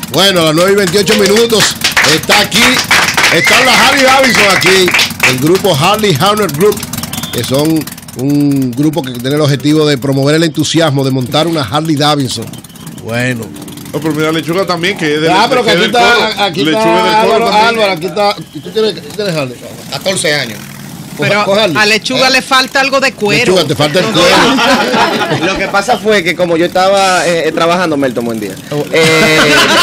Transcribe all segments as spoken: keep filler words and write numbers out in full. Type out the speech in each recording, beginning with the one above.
Bueno, a las nueve y veintiocho minutos está aquí, están las Harley Davidson aquí, el grupo Harley Hunter Group, que son un grupo que tiene el objetivo de promover el entusiasmo de montar una Harley Davidson. Bueno. No, pero mira, Lechuga también, que es del, ah, pero que aquí del está, coro. aquí Lechuga está del coro Álvaro, también. Álvaro, aquí está. ¿Y tú tienes, tú tienes Harley? catorce años. Pero a Lechuga ¿Eh? le falta algo de cuero. Lechuga, te falta el cuero. Lo que pasa fue que como yo estaba eh, trabajando, Melton, buen día. Eh,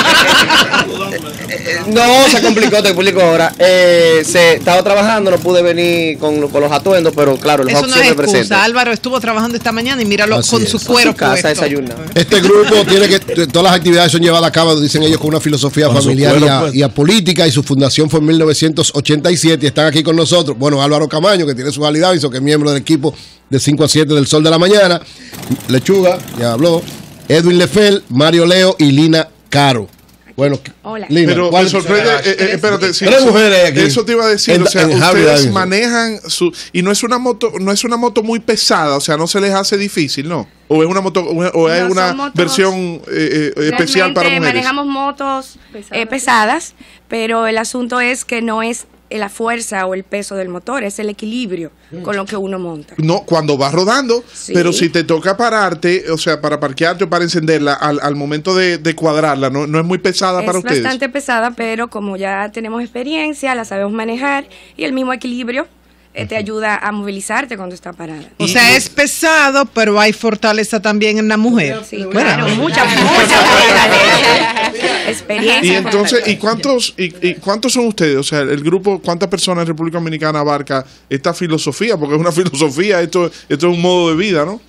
eh, no, se complicó, te explico ahora. Eh, se estaba trabajando, no pude venir con, con los atuendos, pero claro, el Eso Hawk no es siempre excusa. presente. Álvaro estuvo trabajando esta mañana y míralo Así con es. su cuero A su casa, puesto. desayuna. Este grupo tiene que, todas las actividades son llevadas a cabo, dicen ellos, con una filosofía Con su familiar cuero y, a, puesto. y a política, y su fundación fue en mil novecientos ochenta y siete y están aquí con nosotros. Bueno, Álvaro Camaño, que tiene su Harley Davidson, que es miembro del equipo de cinco a siete del Sol de la Mañana. Lechuga, ya habló. Edwin Lefel, Mario Leo y Lina Caro. Bueno, Hola. Lina, Pero ¿cuál- me sorprende, eh, eh, espérate, sí, Tres eso- mujeres aquí. Eso te iba a decir, En- o sea, en Harley ustedes Davidson. manejan su y no es una moto, no es una moto muy pesada, o sea, no se les hace difícil, ¿no? O es una moto, o es No, una son motos- versión eh, eh, especial para Realmente mujeres. manejamos motos eh, pesadas, pero el asunto es que no es la fuerza o el peso del motor, es el equilibrio con lo que uno monta. No, cuando vas rodando, Sí. pero si te toca pararte, o sea, para parquearte o para encenderla, al, al momento de, de cuadrarla, ¿no, no es muy pesada para Es ustedes? bastante pesada, pero como ya tenemos experiencia, la sabemos manejar y el mismo equilibrio eh, te ayuda a movilizarte cuando está parada. O sea, es pesado, pero hay fortaleza también en la mujer. Sí, claro, mucha, mucha fortaleza, experiencia. Y entonces, fortaleza. ¿y cuántos y, y cuántos son ustedes? O sea, el grupo, ¿cuántas personas en República Dominicana abarca esta filosofía? Porque es una filosofía, esto, esto es un modo de vida, ¿no?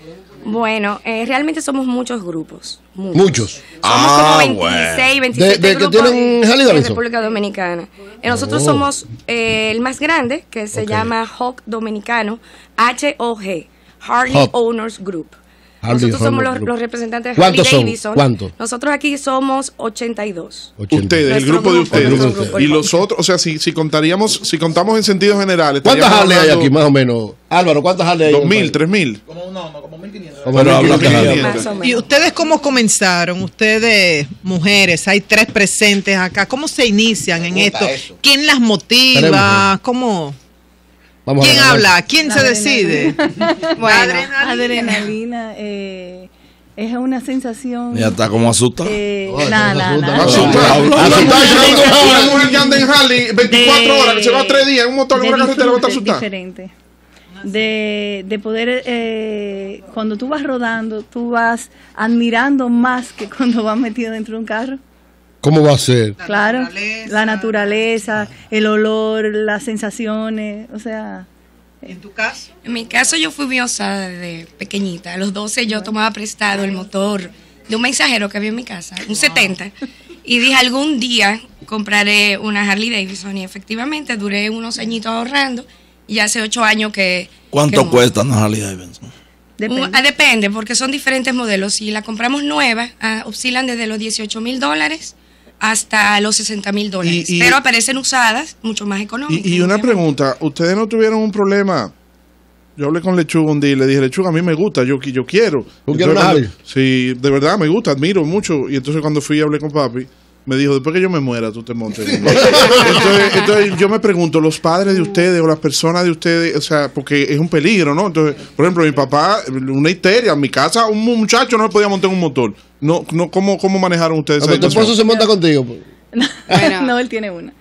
Bueno, eh, realmente somos muchos grupos. Muchos. Muchos. Somos Ah, como veintiséis, veintisiete ¿De- de que grupos tienen Harley en Davidson? República Dominicana. Eh, nosotros Oh. somos eh, el más grande, que se Ok. llama Hawk Dominicano, H O G, Harley Hawk. Owners Group. Harley Nosotros somos Owners los, Group. los representantes de Harley ¿Cuántos son? Davidson. ¿Cuántos? Nosotros aquí somos ochenta y dos. ochenta. Ustedes, el Nuestro grupo de grupo, ustedes. nuestro grupo, Y el los otros, o sea, si, si contaríamos, si contamos en sentido general, ¿Cuántas estaríamos Harley hay hablando aquí, más o menos? Álvaro, ¿cuántas Harley hay? ¿Dos mil, tres mil? Como Pero habla mil quinientas. claro. Más o ¿Y menos. ustedes cómo comenzaron? Ustedes, mujeres, hay tres presentes acá. ¿Cómo se inician en esto? ¿Quién las motiva? ¿Cómo? Vamos a ¿Quién ver. habla? ¿Quién se decide? Bueno, adrenalina eh, es una sensación. Ya está como asustado. Eh, Ay, nada, no se nada, asusta, nada. no se Asustar. Asustar. Una Asustar, mujer- asustar. una mujer que anda en Harley veinticuatro De- horas, que se va tres días en un motor, en de una carretera, va a estar disfrute asustada. diferente. De, de poder, eh, cuando tú vas rodando, tú vas admirando más que cuando vas metido dentro de un carro. ¿Cómo va a ser? Claro, naturaleza. la naturaleza, el olor, las sensaciones, o sea, ¿En tu caso? En mi caso yo fui bien osada desde pequeñita. A los doce yo tomaba prestado el motor de un mensajero que había en mi casa, un setenta. Y dije, algún día compraré una Harley Davidson. Y efectivamente duré unos añitos ahorrando. Y hace ocho años que... ¿Cuánto que- cuesta una Harley Davidson? depende. Un- ah, depende, porque son diferentes modelos. Si la compramos nueva, ah, oscilan desde los dieciocho mil dólares hasta los sesenta mil dólares. Y- y- Pero aparecen usadas, mucho más económicas. Y, y una obviamente. pregunta, ¿ustedes no tuvieron un problema? Yo hablé con Lechuga un día y le dije, Lechuga, a mí me gusta, yo, yo quiero. ¿Tú quieres una cuando- Harley? Sí, de verdad me gusta, admiro mucho. Y entonces cuando fui y hablé con papi, me dijo, después que yo me muera, tú te montes. entonces, entonces yo me pregunto, los padres de ustedes o las personas de ustedes, o sea, porque es un peligro, ¿no? Entonces, por ejemplo, mi papá, una histeria, en mi casa un muchacho no le podía montar un motor. No, no, ¿cómo, cómo manejaron ustedes Ah, esa pero tu esposo situación? se monta contigo. Bueno. No, él tiene una.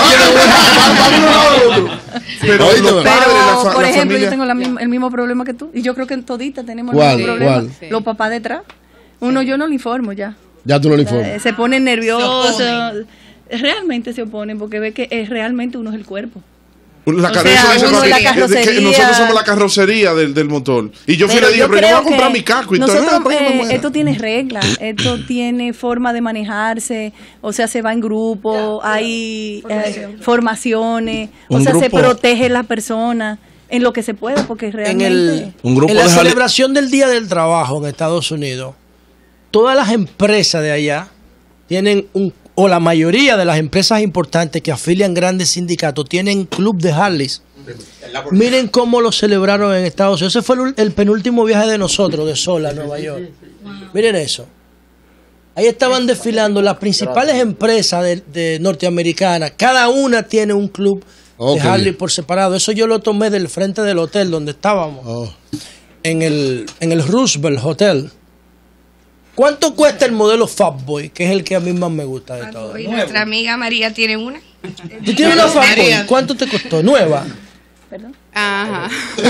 Pero Oíste, los ¿verdad? padres, Pero, la, fa- por la ejemplo, familia... yo tengo la misma- el mismo problema que tú. Y yo creo que en todita tenemos ¿Cuál? el mismo problema. ¿Cuál? Sí. Los papás detrás. Uno yo no le informo ya. Ya tú no le Eh, informas. se ponen nerviosos. Se Realmente se oponen porque ve que es realmente uno es el cuerpo. La O car- sea, eso dice uno papi, la que- que carrocería. nosotros somos la carrocería del, del motor. Y yo fui y Pero le dije, pero yo creo voy a comprar que mi casco y todo. nosotros, "No, pero yo me eh, muero". esto tiene reglas, esto tiene forma de manejarse, o sea, se va en grupo, hay eh, formaciones, o Un sea, se grupo- protege la persona en lo que se puede, porque En, realmente... el, Un grupo en la de Harley- celebración del Día del Trabajo en Estados Unidos, todas las empresas de allá tienen un, o la mayoría de las empresas importantes que afilian grandes sindicatos tienen club de Harleys. Miren cómo lo celebraron en Estados Unidos. Ese fue el, el penúltimo viaje de nosotros, de Sol a Nueva York. Miren eso. Ahí estaban desfilando las principales empresas de, de norteamericanas. Cada una tiene un club okay. de Harley por separado. Eso yo lo tomé del frente del hotel donde estábamos. Oh. En el, en el Roosevelt Hotel. ¿Cuánto cuesta el modelo Fatboy? Que es el que a mí más me gusta de todo. Y nuestra amiga María tiene una. ¿Tú tienes una Fatboy? ¿Cuánto te costó? ¿Nueva? ¿Perdón? Ajá.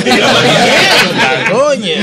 Oye.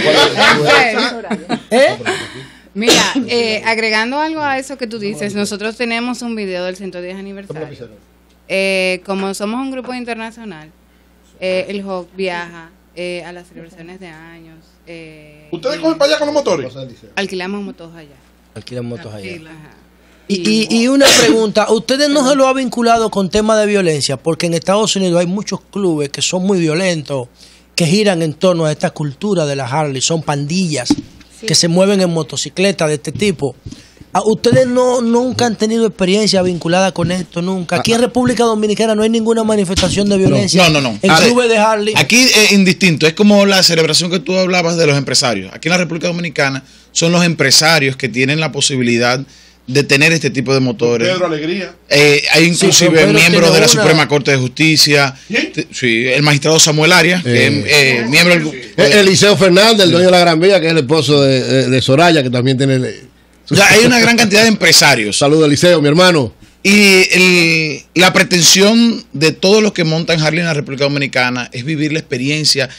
¿Eh? Mira, eh, agregando algo a eso que tú dices, nosotros tenemos un video del ciento diez aniversario. Eh, como somos un grupo internacional, eh, el Hawk viaja eh, a las celebraciones de años. Eh, ¿Ustedes cogen para allá con los motores? Alquilamos motos allá. Alquilan motos allá. Ajá. Y, y, y una pregunta, ¿ustedes no se lo ha vinculado con temas de violencia? Porque en Estados Unidos hay muchos clubes que son muy violentos, que giran en torno a esta cultura de la Harley, son pandillas sí. que se mueven en motocicletas de este tipo. ¿Ustedes no nunca han tenido experiencia vinculada con esto? Nunca. Aquí en República Dominicana no hay ninguna manifestación de violencia. No, no, no. En clubes de Harley. Aquí es indistinto. Es como la celebración que tú hablabas de los empresarios. Aquí en la República Dominicana son los empresarios que tienen la posibilidad de tener este tipo de motores. Pedro Alegría. Eh, hay inclusive sí, miembros de la una... Suprema Corte de Justicia. ¿Sí? Sí, el magistrado Samuel Arias, eh, que es eh, miembro del... Sí. Eliseo Fernández, el dueño de la Gran Vía, que es el esposo de, de, de Soraya, que también tiene... El, o sea, hay una gran cantidad de empresarios. Saludos, Eliseo, mi hermano. Y el, la pretensión de todos los que montan Harley en la República Dominicana es vivir la experiencia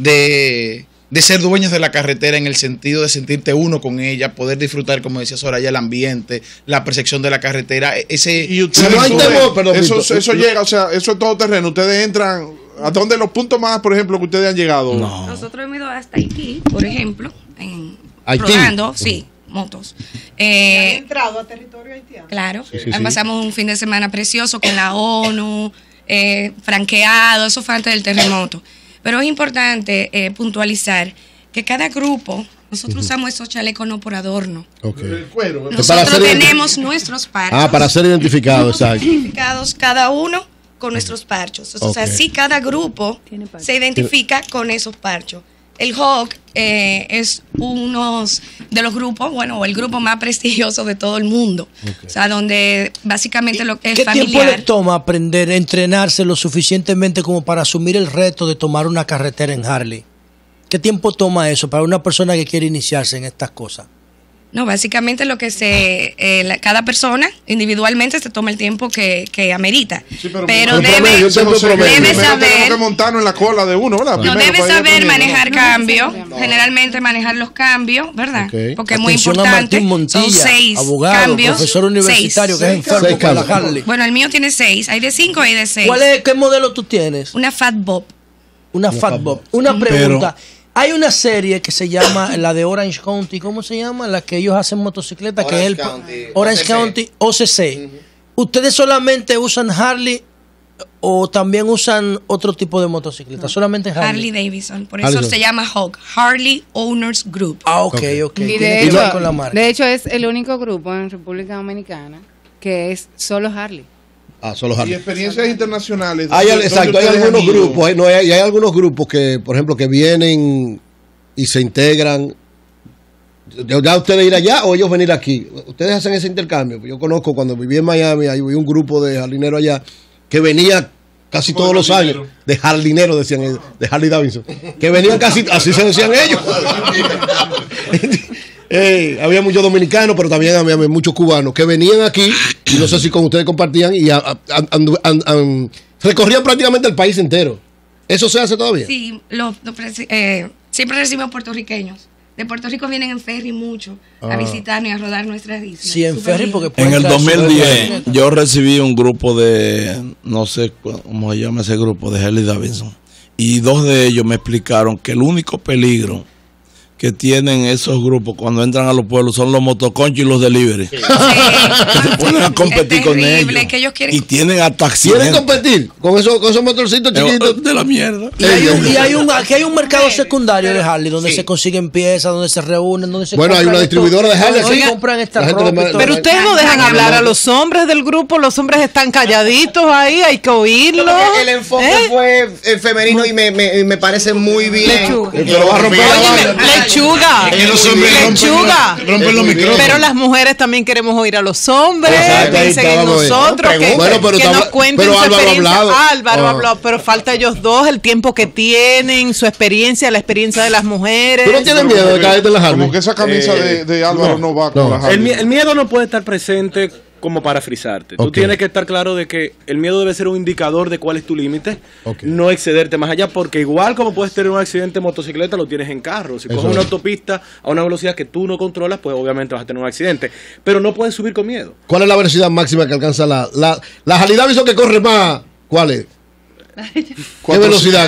de, de ser dueños de la carretera, en el sentido de sentirte uno con ella, poder disfrutar, como decía Soraya, el ambiente, la percepción de la carretera. Ese, y ustedes, no hay temor, pero eso, Pito, eso llega, o sea, eso es todo terreno. Ustedes entran, ¿a dónde los puntos más, por ejemplo, que ustedes han llegado? No. Nosotros hemos ido hasta Haití, por ejemplo, en, Haití. rodando, sí. motos. Eh, ¿Han entrado a territorio haitiano? Claro, sí, sí, sí. pasamos un fin de semana precioso con la ONU, eh, franqueado, eso fue antes del terremoto. Pero es importante eh, puntualizar que cada grupo, nosotros uh-huh. usamos esos chalecos no por adorno. Okay. El cuero, nosotros para ser tenemos nuestros parchos. Ah, para ser identificados, exacto. Identificados cada uno con nuestros parchos. O sea, Okay. así cada grupo se identifica con esos parchos. El Hawk eh, es uno de los grupos, bueno, el grupo más prestigioso de todo el mundo. Okay. O sea, donde básicamente lo que es ¿Qué familiar. tiempo le toma aprender, entrenarse lo suficientemente como para asumir el reto de tomar una carretera en Harley? ¿Qué tiempo toma eso para una persona que quiere iniciarse en estas cosas? No, básicamente lo que se, eh, la, cada persona individualmente se toma el tiempo que, que amerita. Sí, pero, pero pero debe, promedio, debe debe saber, que montarnos en la cola de uno, ¿verdad? no Primero, debe para saber ir manejar no. cambios, generalmente manejar los cambios, ¿verdad? Okay. Porque es Atención muy importante. A Martín Montilla, son seis abogado, cambios, profesor universitario seis. que es enfermo Seis con la cambios. Harley. Bueno, el mío tiene seis, hay de cinco y hay de seis. ¿Cuál es, qué modelo tú tienes? Una Fat Bob. Una Fat Bob. Una pregunta. Hay una serie que se llama la de Orange County, ¿cómo se llama? La que ellos hacen motocicletas, que es el County, Orange O C C. County O C C. Uh-huh. ¿Ustedes solamente usan Harley o también usan otro tipo de motocicleta? No. Solamente Harley. Harley Davidson, por eso Harley. se llama Hawk, Harley Owners Group. Ah, ok, ok. Y Tiene de que hecho, ver con la marca. de hecho es el único grupo en República Dominicana que es solo Harley. Ah, solo Y Harley. experiencias internacionales. Hay, ¿dónde exacto, hay ustedes algunos han ido? grupos, hay, no, hay, hay algunos grupos que, por ejemplo, que vienen y se integran. ¿Ya ustedes ir allá o ellos venir aquí? Ustedes hacen ese intercambio. Yo conozco cuando viví en Miami, hay un grupo de jardineros allá que venía casi todos los años, de jardineros decían ellos, de Harley Davidson, que venían casi, así se decían ellos. Eh, había muchos dominicanos, pero también había muchos cubanos que venían aquí, y no sé si con ustedes compartían, y a, a, a, a, a, recorrían prácticamente el país entero. ¿Eso se hace todavía? Sí, lo, lo, eh, siempre recibimos puertorriqueños. De Puerto Rico vienen en ferry mucho ah. a visitarnos y a rodar nuestras islas. Sí, en ferry porque en el dos mil diez yo recibí un grupo de, no sé cómo se llama ese grupo, de Harley Davidson. Y dos de ellos me explicaron que el único peligro que tienen esos grupos cuando entran a los pueblos son los motoconchos y los delivery. Sí. Que se ponen a competir con ellos. Que ellos quieren... Y tienen hasta accidentes. ¿Quieren competir con esos, con esos motorcitos chiquitos? De la mierda. Y hay un, y hay un, aquí hay un mercado secundario de Harley donde sí. se consiguen piezas, donde se reúnen, donde se bueno, hay una distribuidora de Harley. Oigan, compran esta ropa de, pero ustedes no dejan hablar a los hombres del grupo, los hombres están calladitos ahí, hay que oírlos. El enfoque ¿Eh? fue el femenino y me, me, me parece muy bien. Lechuga. Pero va a romper la lechuga. Es que los hombres rompen lechuga. los- rompen los micrófonos. Pero las mujeres también queremos oír a los hombres. Exacto, ahí Piensen en estábamos ahí. nosotros. Que, Bueno, pero que está- nos cuenten pero su Álvaro ha experiencia. hablado. Álvaro Ah. ha hablado, pero falta ellos dos, el tiempo que tienen, su experiencia, la experiencia de las mujeres. ¿Tú no tienes miedo de caerte en las Como armas? que esa camisa de, de Álvaro no, va con no. las El, Harley. mie- el miedo no puede estar presente como para frisarte. Tú Ok. tienes que estar claro de que el miedo debe ser un indicador de cuál es tu límite, Ok. no excederte más allá, porque igual como puedes tener un accidente de motocicleta, lo tienes en carro. Si Eso coges una es. autopista a una velocidad que tú no controlas, pues obviamente vas a tener un accidente. Pero no puedes subir con miedo. ¿Cuál es la velocidad máxima que alcanza la la, la Harley Davidson que corre más? ¿Cuál es? ¿Qué velocidad?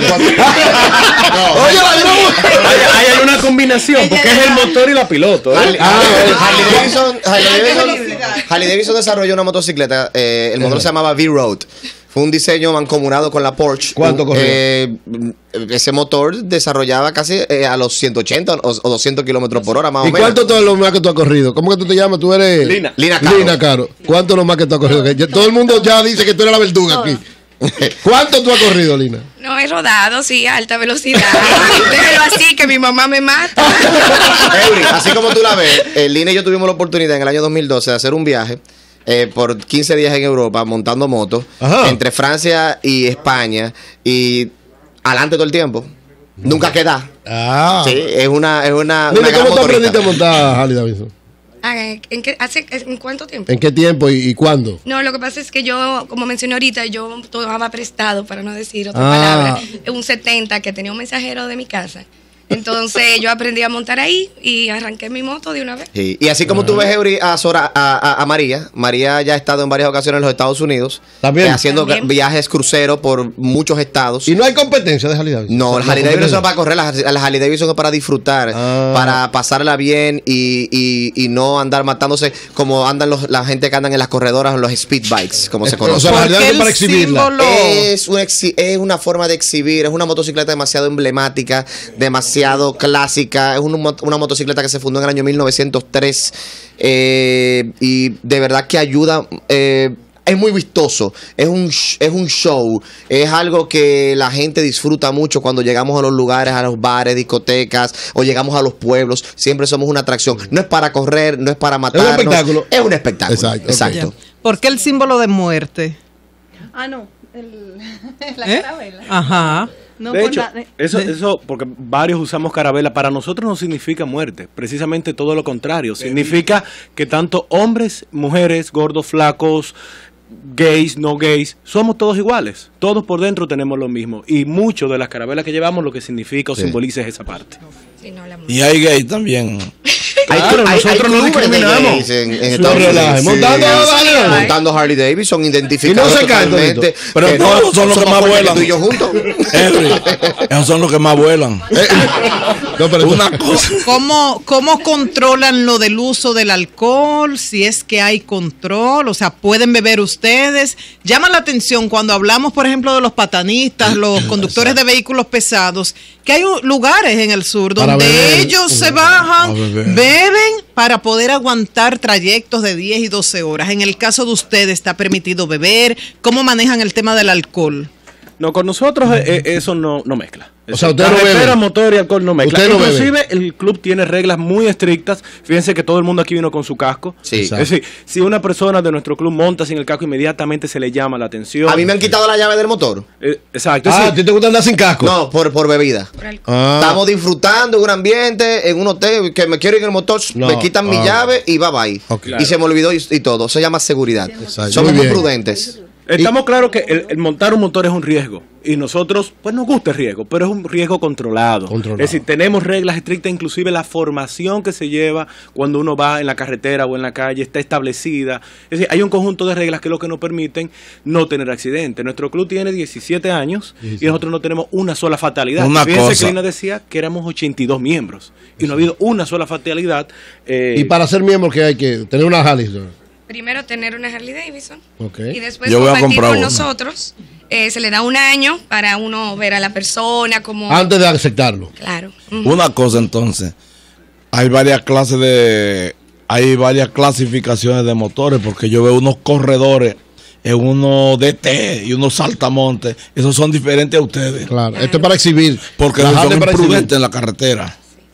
Oye, la digamos. Ahí ahí hay una combinación, porque es el motor y la piloto. ¿eh? Harley, Ah, Harley Davidson, Harley Davidson, Harley Davidson desarrolló una motocicleta, eh, el modelo se llamaba V-Road. Fue un diseño mancomunado con la Porsche. ¿Cuánto corría? Eh, ese motor desarrollaba casi eh, a los ciento ochenta o, o doscientos kilómetros por hora, más ¿Y o menos. cuánto todo lo más que tú has corrido? ¿Cómo que tú te llamas? Tú eres Lina. Lina Caro. Lina Caro. ¿Cuánto es lo más que tú has corrido? Que ya- todo el mundo ya dice que tú eres la verduga aquí. ¿Cuánto tú has corrido, Lina? No he rodado, sí, a alta velocidad. Déjelo así, que mi mamá me mata. Eury, así como tú la ves, eh, Lina y yo tuvimos la oportunidad en el año dos mil doce de hacer un viaje eh, por quince días en Europa montando motos Ajá. entre Francia y España y adelante todo el tiempo. Nunca queda. Ah. Sí, es una, es una, Lina, una gran ¿cómo tú motorista. aprendiste a montar Harley Davidson? Ah, ¿En, qué, hace, ¿En cuánto tiempo? ¿En qué tiempo y, y cuándo? No, lo que pasa es que yo, como mencioné ahorita, yo tomaba prestado, para no decir otra Ah. palabra, un setenta que tenía un mensajero de mi casa. Entonces yo aprendí a montar ahí y arranqué mi moto de una vez. Sí, y así como tú ves, Eury, a, Sora- a, a- a María, María ya ha estado en varias ocasiones en los Estados Unidos, También. eh, haciendo También. viajes cruceros por muchos estados. ¿Y no hay competencia de Harley Davidson? No, O el sea, Harley no Davidson no es competencia. para correr, la, la Harley Davidson es para disfrutar, Ah. para pasarla bien y, y, y no andar matándose como andan los, la gente que andan en las corredoras, en los speed bikes, como se O conoce. sea, la Harley Porque Davidson el para exhibirla. símbolo- Es una, exhi- es una forma de exhibir, es una motocicleta demasiado emblemática, demasiado clásica, es un- una motocicleta que se fundó en el año mil novecientos tres eh, y de verdad que ayuda, eh, es muy vistoso, es un, sh- es un show, es algo que la gente disfruta mucho cuando llegamos a los lugares, a los bares, discotecas o llegamos a los pueblos, siempre somos una atracción, no es para correr, no es para matarnos, espectáculo. es un espectáculo, Exacto, exacto. ok. ¿Por qué el símbolo de muerte? Ah, no. El, la ¿Eh? carabela. Ajá. No, De por hecho, la- eso, de- eso, porque varios usamos carabela, para nosotros no significa muerte, precisamente todo lo contrario, significa que tanto hombres, mujeres, gordos, flacos, gays, no gays, somos todos iguales, todos por dentro tenemos lo mismo, y mucho de las carabelas que llevamos lo que significa o Sí. simboliza es esa parte. Sí, no, la Y hay gay también. Hay, Claro, hay- nosotros hay no clubes de discriminamos. gays en, en No Estados relajes. Unidos. Montando, Sí. dale. Montando Harley Davidson, identificados Y no se caen totalmente. toditos. Pero Que todos son los que somos más fuertes vuelan. Tú y yo juntos. Henry, esos son los que más vuelan. No, pero Una cosa. ¿Cómo, ¿Cómo controlan lo del uso del alcohol? Si es que hay control, o sea, ¿pueden beber ustedes? Llama la atención cuando hablamos, por ejemplo, de los patanistas, los conductores de vehículos pesados, que hay u- lugares en el sur Para donde beber. ellos se A bajan, beber. beben para poder aguantar trayectos de diez y doce horas. En el caso de ustedes, ¿está permitido beber? ¿Cómo manejan el tema del alcohol? No, con nosotros eh, eh, eso no, no mezcla. O sea, usted no Carretera, bebe. motor y alcohol no mezcla. Usted no bebe. Inclusive el club tiene reglas muy estrictas. Fíjense que todo el mundo aquí vino con su casco. Sí. Es decir, si una persona de nuestro club monta sin el casco, inmediatamente se le llama la atención. A mí me han quitado la llave del motor. Eh, exacto. es Ah, ¿a decir, ti te gusta andar sin casco? No, por, por bebida. por alcohol. Ah. Estamos disfrutando en un ambiente, en un hotel, que me quiero ir en el motor, No. me quitan mi Ah. llave y bye bye. Ok. Y se me olvidó y, y todo. Eso se llama seguridad. Exacto. Somos Muy muy bien. prudentes. Estamos claros que el, el montar un motor es un riesgo. Y nosotros, pues nos gusta el riesgo, pero es un riesgo controlado. Controlado. Es decir, tenemos reglas estrictas, inclusive la formación que se lleva cuando uno va en la carretera o en la calle está establecida. Es decir, hay un conjunto de reglas que es lo que nos permiten no tener accidentes. Nuestro club tiene diecisiete años y nosotros no tenemos una sola fatalidad. Una Fíjense cosa. que Lina decía que éramos ochenta y dos miembros y no ha habido una sola fatalidad. eh, Y para ser miembro, que hay que tener una Harley. Primero tener una Harley Davidson Ok. y después Yo voy a compartir comprar con una. nosotros. Eh, se le da un año para uno ver a la persona como... Antes de aceptarlo. Claro. Ujú. Una cosa entonces, hay varias clases de, hay varias clasificaciones de motores, porque yo veo unos corredores, en unos D T y unos saltamontes, esos son diferentes a ustedes, Claro. Esto es para exhibir. porque La ellos Harley son para exhibir. imprudentes en la carretera.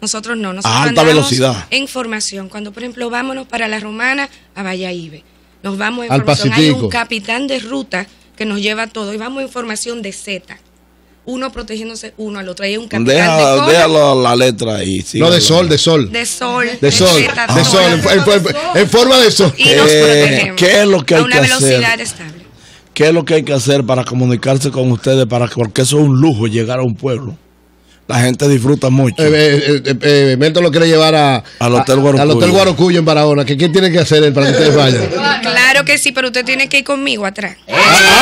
Nosotros no, nosotros A alta andamos velocidad. en formación. Cuando, por ejemplo, vámonos para La Romana, a Valladolid. Nos vamos en Al formación. Hay Pacífico. un capitán de ruta que nos lleva todo y vamos en formación de Z. Uno protegiéndose uno al otro. Hay un capitán de Deja, cola, deja la, la letra ahí. No, de sol, de sol. de sol, De sol, Z, de todo. sol, en, en- en forma de sol. Y nos Eh, protegemos ¿qué es lo que a hay una que velocidad hacer? estable. ¿Qué es lo que hay que hacer para comunicarse con ustedes? Para, porque eso es un lujo llegar a un pueblo. La gente disfruta mucho. Eh, eh, eh, eh, Melton lo quiere llevar a, Al Hotel a- Guarocuyo. al Hotel Guarocuyo en Barahona. ¿Qué, qué tiene que hacer él para que ustedes vayan? Claro que sí, pero usted tiene que ir conmigo atrás. ¡Eh!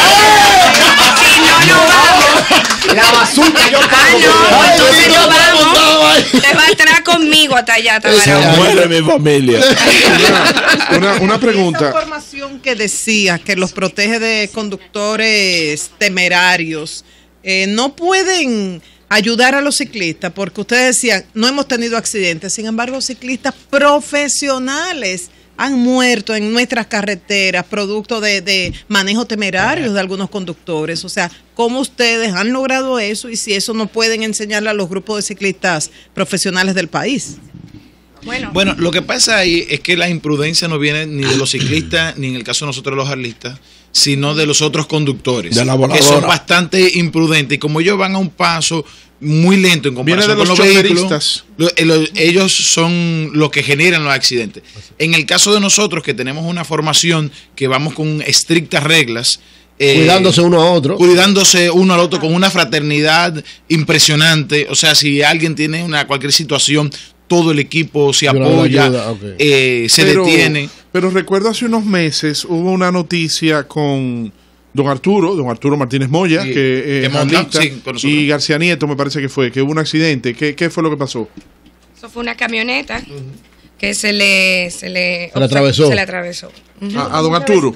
Si no, no vamos. La bazooka yo Ah, pago. no, entonces Ay, no Dios, vamos. montado ahí. Te va atrás conmigo hasta allá, hasta Esa- Barahona. Muere mi familia. Una, una, una Esa pregunta. información que decía que los protege de conductores temerarios, eh, no pueden ayudar a los ciclistas, porque ustedes decían, no hemos tenido accidentes, sin embargo, ciclistas profesionales han muerto en nuestras carreteras producto de, de manejo temerarios de algunos conductores. O sea, ¿cómo ustedes han logrado eso y si eso no pueden enseñarle a los grupos de ciclistas profesionales del país? Bueno, Bueno, lo que pasa ahí es que la imprudencia no viene ni de los ciclistas, ni en el caso de nosotros los harlistas, sino de los otros conductores, De la que voladora. son bastante imprudentes. Y como ellos van a un paso muy lento en Viene comparación de con los los vehículos, choferistas. lo- eh, lo- ellos son los que generan los accidentes. En el caso de nosotros, que tenemos una formación que vamos con estrictas reglas, eh, Cuidándose uno a otro. cuidándose uno al otro con una fraternidad impresionante. O sea, si alguien tiene una cualquier situación, todo el equipo se Yo la apoya, ayuda, ok. eh, se pero, detiene. Pero recuerdo hace unos meses hubo una noticia con don Arturo, don Arturo Martínez Moya, Sí, que que es monta- analista, sí, con nosotros. y García Nieto me parece que fue, que hubo un accidente. ¿Qué, qué fue lo que pasó? eso fue una camioneta que se le se le, Se le atravesó. Se le atravesó. Ujú. A, a don Arturo.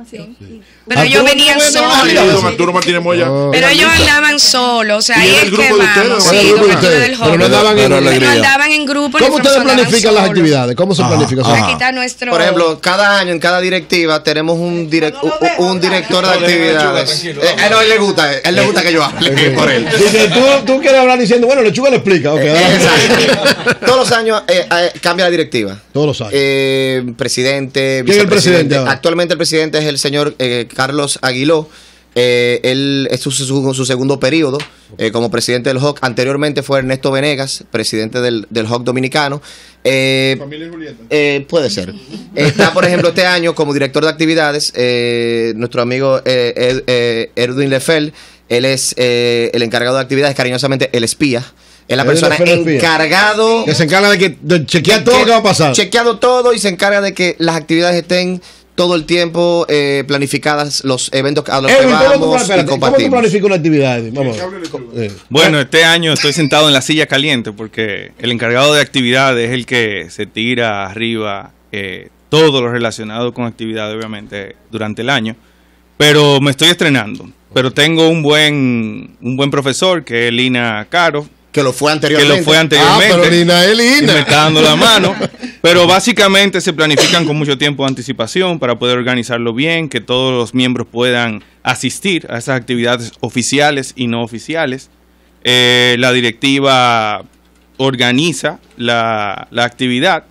Pero ellos venían Sí, solos. don Arturo Martínez Moya. Oh. Pero ellos andaban solos, o sea, ¿Y ahí era el es grupo que de ustedes, vamos. o era el Sí, grupo don de Arturo ustedes? del Pero no Joven. andaban en- Pero No alegría. andaban en grupo. ni ¿Cómo ustedes andaban planifican las solos. actividades? ¿Cómo se Ajá, planifica? ajá. Aquí está nuestro. Por ejemplo, cada año en cada directiva tenemos un, direc- un, un director de actividades. Eh, a él no, a él le gusta, a él le gusta que yo hable por él. Dice, tú, tú quieres hablar diciendo, bueno, Lechuga le explica. Ok, dale. Exacto. Todos los años eh, eh, cambia la directiva. Todos los años. Eh, presidente, ¿Quién es el presidente vicepresidente. ahora? Actualmente el presidente es el señor eh, Carlos Aguiló. Eh, él es su, su- su segundo periodo eh, como presidente del H O C. Anteriormente fue Ernesto Venegas, presidente del, del H O C dominicano. Eh, Familia Julieta. eh, puede ser. Está, por ejemplo, este año como director de actividades eh, nuestro amigo eh, Ed- eh, Edwin Lefel. Él es eh, el encargado de actividades, cariñosamente el espía. Es la Edwin persona Lefel, el espía. encargado Que se encarga de, que, de chequear todo lo que va a pasar. Chequeado todo y se encarga de que las actividades estén todo el tiempo eh, planificadas, los eventos a los que Edwin, ¿cómo tú, vamos y espérate, ¿cómo tú compartimos. planificas una actividad, Edwin? Vamos. Eh. Bueno, este año estoy sentado en la silla caliente porque el encargado de actividades es el que se tira arriba eh, todo lo relacionado con actividades, obviamente, durante el año. Pero me estoy estrenando. Pero tengo un buen un buen profesor que es Lina Caro, Que lo fue que anteriormente. lo fue anteriormente. Ah, pero Lina es y Lina. me está dando la mano. Pero básicamente se planifican con mucho tiempo de anticipación para poder organizarlo bien, que todos los miembros puedan asistir a esas actividades oficiales y no oficiales. Eh, la directiva organiza la, la actividad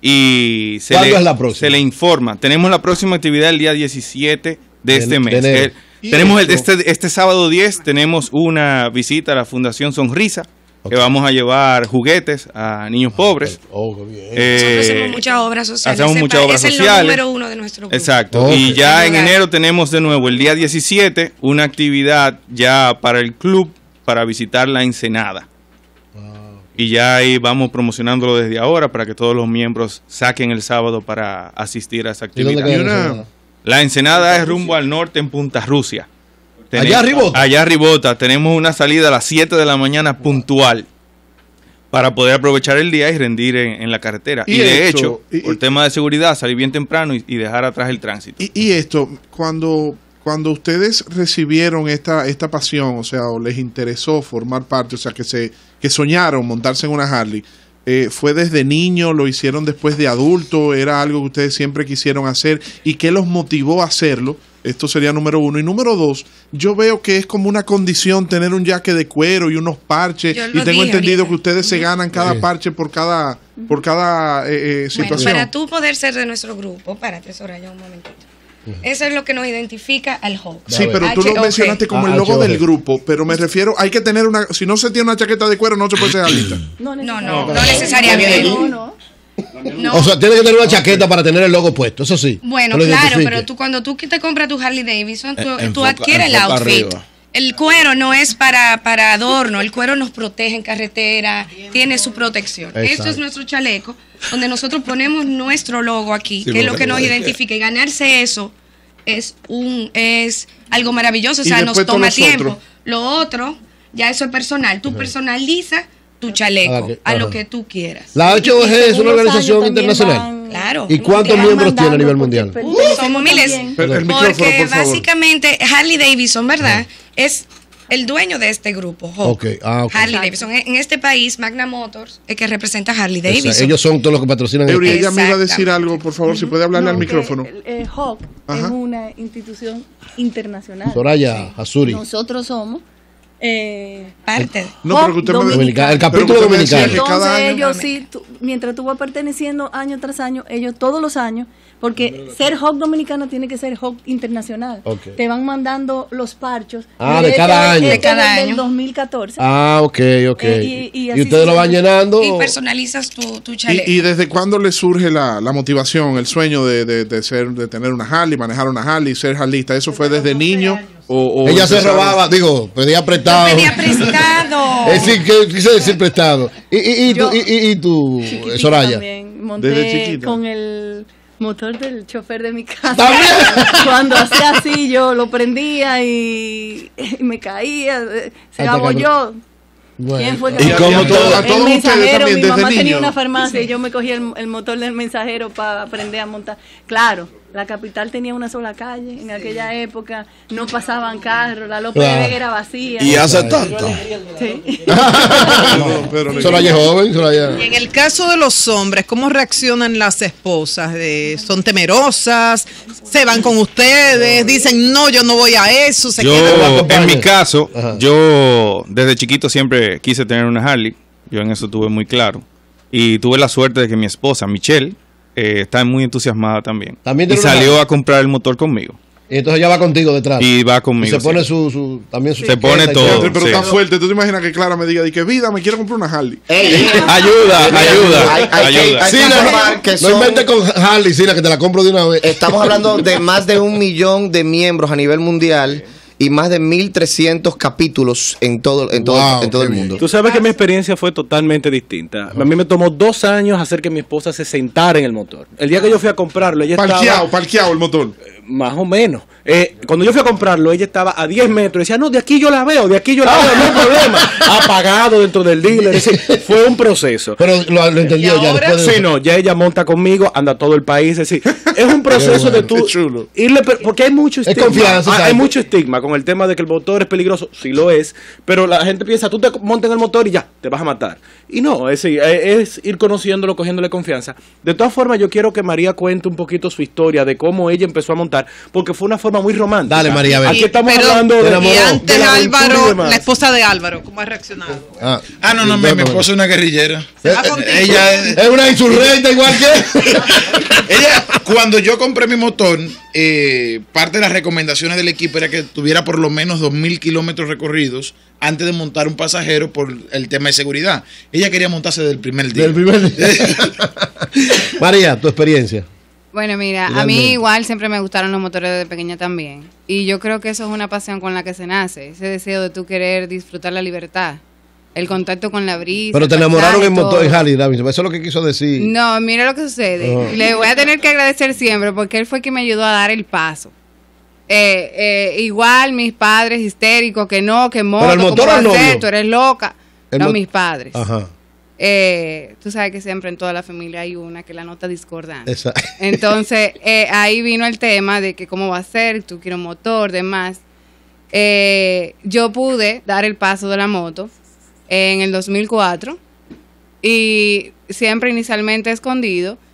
y se ¿Cuándo le, es la próxima? se le informa. Tenemos la próxima actividad el día diecisiete de De- este de mes. enero. Eh, tenemos el, este, este sábado diez tenemos una visita a la Fundación Sonrisa, que vamos a llevar juguetes a niños pobres. Oh, qué bien. Eh, Nosotros hacemos muchas obras sociales. hacemos Ese muchas pa- obras es el sociales. número uno de nuestro grupo. Exacto. Ok. Y ya en Ayudar. enero tenemos de nuevo el día diecisiete una actividad ya para el club para visitar la Ensenada. Y ya ahí vamos promocionándolo desde ahora para que todos los miembros saquen el sábado para asistir a esa ¿Y dónde actividad. queda Y una- Ensenada? La Ensenada es rumbo al norte en Punta Rusia. ¿Allá arribota? Allá arribota. Tenemos una salida a las siete de la mañana puntual para poder aprovechar el día y rendir en, en la carretera. Y Y, de esto, hecho, y- por tema de seguridad, salir bien temprano y, y dejar atrás el tránsito. Y, y esto, cuando, cuando ustedes recibieron esta, esta pasión, o sea, o les interesó formar parte, o sea, que se que soñaron montarse en una Harley, eh, ¿fue desde niño? ¿Lo hicieron después de adulto? ¿Era algo que ustedes siempre quisieron hacer? ¿Y qué los motivó a hacerlo? Esto sería número uno. Y número dos, yo veo que es como una condición tener un jaque de cuero y unos parches. Yo Y lo tengo dije entendido ahorita. que ustedes se ganan cada Sí. parche por cada, por cada eh, eh, Bueno, situación. para tú poder ser de nuestro grupo, párate, Soraya, un momentito. Eso es lo que nos identifica al Hawk. Sí, pero tú lo H O G. mencionaste como Ah, el logo H O G. del grupo, pero me refiero, hay que tener una, si no se tiene una chaqueta de cuero, no se puede ser alista. No, No, no, no necesariamente. No, no. No. O sea, tiene que tener una chaqueta para tener el logo puesto, eso sí. Bueno, que lo claro, identifique. pero tú cuando tú te compras tu Harley Davidson, tú, Eh, tú enfoca- adquieres el enfoca outfit. arriba. El cuero no es para, para adorno, el cuero nos protege en carretera, tiene su protección. Exacto. Esto es nuestro chaleco, donde nosotros ponemos nuestro logo aquí, Sí, que es lo porque que nos hay que- identifica. Y ganarse eso es un es algo maravilloso, o Y sea, nos después toma todos los tiempo. otros. Lo otro, ya eso es personal. Tú personalizas tu chaleco Ah, que- a lo ajá. que tú quieras. La H O G es según una los organización años también internacional. van- Claro. ¿Y cuántos Van miembros tiene a mandando nivel porque mundial? Uh, pertenecemos somos miles. también. Pero el micrófono, Porque por favor. básicamente Harley Davidson, ¿verdad? Es el dueño de este grupo, Hawk. Ok, ah, ok. Harley Davidson. En en este país, Magna Motors es que representa a Harley O sea, Davidson. ellos son todos los que patrocinan Eury, el ella me iba a decir Exactamente. algo, por favor, si puede hablarle No, al que micrófono. el- el Hawk Ajá. es una institución internacional. Soraya Azuri. Nosotros somos eh, Parte. No, pero que usted me Dominicana, el pero que capítulo usted me decía dominicano. que cada Entonces año- ellos sí, tú- mientras tú vas perteneciendo año tras año, ellos todos los años, porque ser Hawk dominicana tiene que ser Hawk internacional. Ok. Te van mandando los parchos. Ah, Y de este- cada año. este De cada es del año. dos mil catorce. Ah, ok, ok. Eh, y- y, y así ustedes lo van sucede. llenando. Y personalizas tu, tu ¿Y, chaleco. y desde cuándo le surge la, la motivación, el sueño de, de, de ser, de tener una Harley, manejar una Harley, ser harlista? ¿Eso fue desde niño? O, o Ella se empezaron- robaba, digo, pedía prestado. Yo pedía prestado. Es decir, que quise decir prestado. Y, y, y, tú, y, y- y tú, Chiquitica Soraya. también. Monté Desde chiquita. con el motor del chofer de mi casa. ¿También? Cuando hacía así, yo lo prendía y, y me caía. eh, Se Hasta que- abolló. Bueno. ¿Quién fue que ¿Y me cómo abolló? todo- a El todos ustedes mensajero, también, mi desde mamá tenía niño? una farmacia y yo me cogía el, el motor del mensajero para aprender a montar. Claro, la capital tenía una sola calle. En aquella época no pasaban carros, la López Claro. de Vega era vacía. Y hace tanto. Sí. No, pero- Soraya es joven, Soraya. Y en el caso de los hombres, ¿cómo reaccionan las esposas? Eh, ¿Son temerosas? ¿Se van con ustedes? ¿Dicen, no, yo no voy a eso? ¿Se quedan? Yo, en mi caso, Ajá. yo desde chiquito siempre quise tener una Harley. Yo en eso tuve muy claro. Y tuve la suerte de que mi esposa, Michelle, eh, está muy entusiasmada también. También y tiene una salió Harley. a comprar el motor conmigo. Y entonces ella va contigo detrás. Y va Y conmigo. se pone sí. su, su, también su Se chaqueta pone y todo. Fíjate, pero Sí. está fuerte. ¿Tú te imaginas que Clara me diga de que vida, me quiero comprar una Harley? Ayuda, ayuda, Hay- hay que- ayuda. hay Sí, que no, informar que no son- inventes con Harley, Sina, que te la compro de una vez. Estamos hablando de más de un millón de miembros a nivel mundial y más de mil trescientos capítulos en todo, en todo, Wow, en todo qué el bien. mundo. Tú sabes que mi experiencia fue totalmente distinta. A mí me tomó dos años hacer que mi esposa se sentara en el motor. El día que yo fui a comprarlo, ella Parqueado, estaba parqueado el motor. más o menos. Eh, cuando yo fui a comprarlo, ella estaba a diez metros. Decía, no, de aquí yo la veo, de aquí yo la veo, no hay problema. Apagado dentro del dealer. Es decir, fue un proceso. Pero lo, lo entendió ¿Y ya ahora? después de- Sí, no, ya ella monta conmigo, anda todo el país. Es decir, es un proceso de tú Qué chulo. irle, per- porque hay mucho Es estigma. confianza, hay, hay ¿sabes? mucho estigma con el tema de que el motor es peligroso. Sí lo es, pero la gente piensa, tú te montas en el motor y ya, te vas a matar. Y no, es, decir, es ir conociéndolo, cogiéndole confianza. De todas formas, yo quiero que María cuente un poquito su historia de cómo ella empezó a montar, porque fue una forma muy romántica. Dale, María, a ver. Aquí estamos Pero- hablando Te de, enamoró. Y de antes la aventura y Álvaro, demás. la esposa de Álvaro, ¿cómo ha reaccionado? Ah, Ah, no, no, mi, mi esposa es una guerrillera. ¿Se va contigo? Ella es- es una insurrenta igual que. Ella, cuando yo compré mi motor, eh, parte de las recomendaciones del equipo era que tuviera por lo menos dos mil kilómetros recorridos antes de montar un pasajero por el tema de seguridad. Ella quería montarse del primer día. Del primer día. María, tu experiencia. Bueno, mira, a Igualmente. mí igual siempre me gustaron los motores desde pequeña también. Y yo creo que eso es una pasión con la que se nace, ese deseo de tú querer disfrutar la libertad, el contacto con la brisa. Pero te el enamoraron paisaje, en motor en todo. Harley Davidson. Eso es lo que quiso decir. No, mira lo que sucede. Ajá. Le voy a tener que agradecer siempre porque él fue quien me ayudó a dar el paso. Eh, eh, igual mis padres histéricos, que no, que moto, el motor ¿cómo o el va a ser? novio? Tú eres loca. El no, mo- mis padres. Ajá. Eh, tú sabes que siempre en toda la familia hay una que la nota discordante. Esa. Entonces, eh, ahí vino el tema de que cómo va a ser, tú quieres un motor, demás. Eh, yo pude dar el paso de la moto en el dos mil cuatro y siempre inicialmente escondido.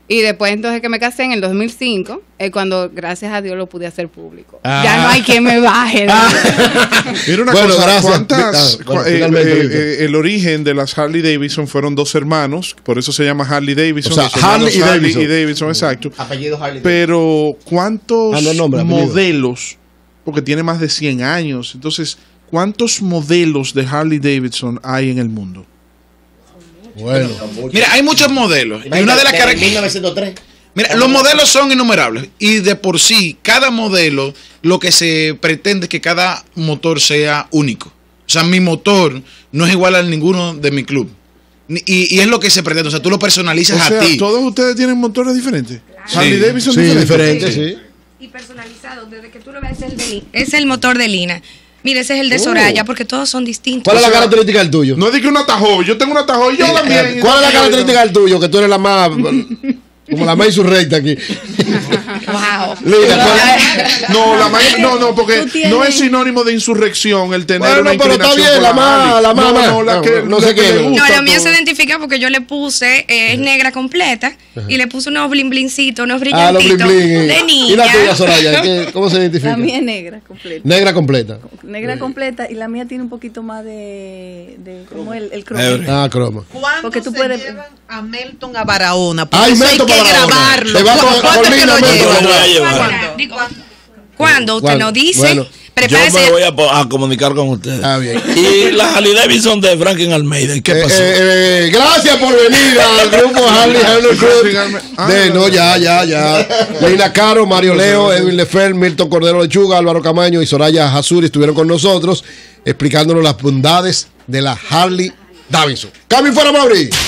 Y después entonces que me casé en el dos mil cinco, es cuando gracias a Dios lo pude hacer público. Ah. Ya no hay quien me baje. Mira una Bueno, cosa, gracias. ¿cuántas, Ah, bueno, cua- eh, finalmente, eh, Víctor. eh, el origen de las Harley Davidson fueron dos hermanos, por eso se llama Harley Davidson. O sea, los hermanos Harley y Davidson. y Davidson, exacto. Apellido Harley. Pero, ¿cuántos Ah, no, nombre, apellido. modelos? Porque tiene más de cien años. Entonces, ¿cuántos modelos de Harley Davidson hay en el mundo? Bueno. Mira, hay muchos modelos. Y una de las Desde características. mil novecientos tres. Mira, los modelos son innumerables. Y de por sí, cada modelo, lo que se pretende es que cada motor sea único. O sea, mi motor no es igual a ninguno de mi club. Ni- Y, y es lo que se pretende. O sea, tú lo personalizas O sea, a ti. todos ustedes tienen motores diferentes. Sí. Harley Davidson Sí, diferentes. diferente, sí. Y personalizado, desde que tú lo ves, es el de Lina. Es el motor de Lina. Mire, ese es el de Oh. Soraya, porque todos son distintos. ¿Cuál es la característica del tuyo? No es de que un atajo, yo tengo un atajo y yo también. ¿Cuál es la característica del tuyo? Que tú eres la más. Como la más insurrecta aquí. Wow. Lina, ¿cuál- No, la ma- no, no, porque Tú tienes- no es sinónimo de insurrección el tener Bueno, una pero está inclinación bien, por la más- Harley. la más- No, más. no, la No, que, no la sé que qué. le No, gusta la mía todo. se identifica porque yo le puse, eh, es negra completa, y le puse unos blin blincitos, unos Ah, los brillantitos blin blin. de ¿Y niña. la tuya, Soraya? ¿Qué- ¿Cómo se identifica? La mía es negra completa. Negra completa. Negra completa y la mía tiene un poquito más de, de como el, el cromo. Negro. Ah, croma. ¿Cuándo Porque tú se puedes- llevan a Melton a Barahona? Por Ay, eso hay Melton que para Barahona. grabarlo. Te va con- ¿Cuándo con es que Lina, lo Melton, llevan? lo voy a llevar. Cuando, digo, cuando usted ¿Cuándo? nos dice, Bueno, Yo prepárese. me voy a, po- a comunicar con ustedes. Ah, bien. Y la Harley Davidson de Franklin Almeida. ¿Y qué Eh, pasó? eh, eh, gracias por venir al grupo Harley Harley Club. Ah, De, no, ya, ya, ya. Leila Caro, Mario Leo, Edwin Lefer, Milton Cordero Lechuga, Álvaro Camaño y Soraya Hasuri estuvieron con nosotros explicándonos las bondades de la Harley Davidson. Cambio fuera, Mauri.